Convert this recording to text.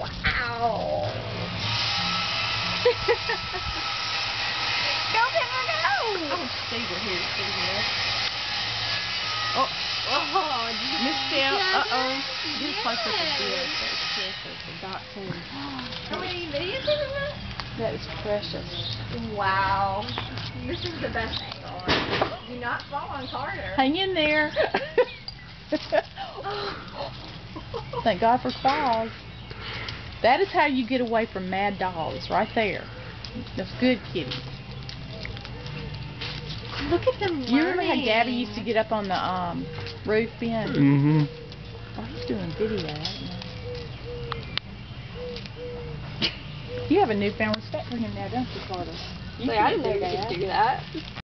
Wow. Go, Pepper, go! Oh, stay here, stay here. Oh, Miss Dale, This Yes. place is a gift. That's precious. The dot too. How many videos is this? That is precious. Wow. This is the best angle. Do not fall on Carter. Hang in there. Thank God for claws. That is how you get away from mad dogs, right there. That's good, kitty. Look at them. You remember how Gabby used to get up on the roof, Ben? Mm-hmm. Oh, he's doing video. I don't know. You have a newfound respect for him now, don't you, Carter? You I didn't know can't you do could do that.